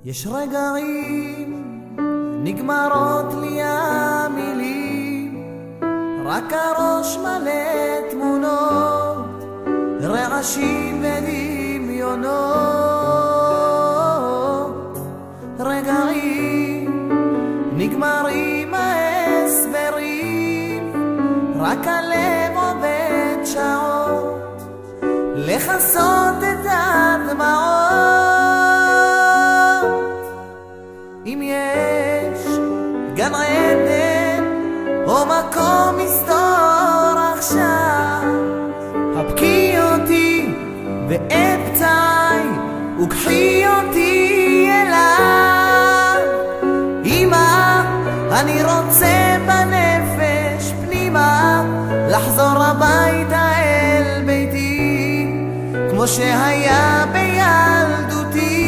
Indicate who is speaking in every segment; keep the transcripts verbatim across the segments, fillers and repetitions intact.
Speaker 1: יש רגעים נגמרות לי המילים, רק הראש מלא תמונות, רעשים ודמיונות. רגעים נגמרים ההסברים, רק הלב עובד שעות לכסות את הדמעות. אם יש גן עדן או מקום מסתור עכשיו, הבקי אותי ואת פצעי וקחי אותי אליו. אמא, אני רוצה בנפש פנימה לחזור הביתה אל ביתי כמו שהיה בילדותי.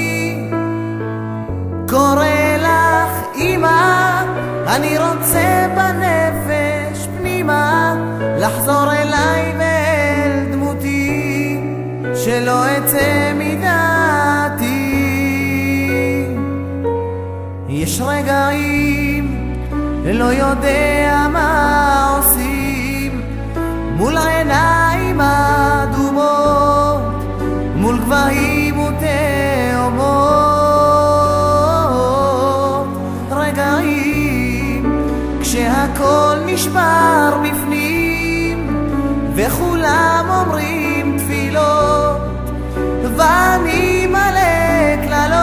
Speaker 1: קורא לך אמא, אני רוצה בנפש פנימה לחזור אליי ואל דמותי, שלא אצא מדעתי. יש רגעים לא יודע מה עושים מול העיניים אדומות, מול גבהים ותאומות. רגעים כשהכל נשבר בפנים וכולם אומרים תפילות ואני מלא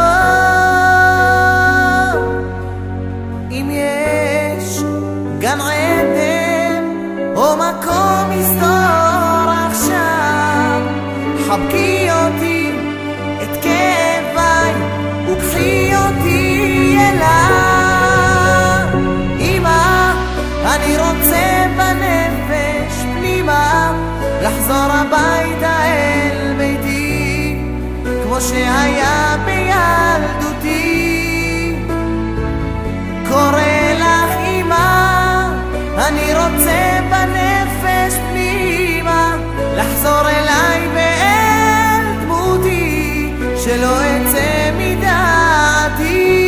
Speaker 1: קללות. אם יש גן עדן או מקום מסתור עכשיו, חבקי אותי את כאביי וקחי אותי אליו. אמא, אני רוצה בנפש פנימה לחזור הביתה אל ביתי כמו שהיה בילדותי. קורא לך אמא, אני רוצה בנפש פנימה לחזור אליי ואל דמותי, שלא אצא מדעתי.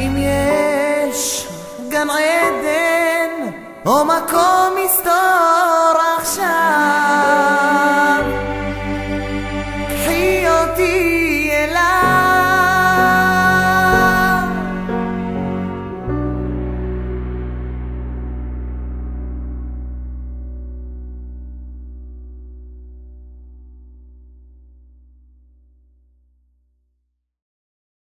Speaker 1: גן עדן או מקום מסתור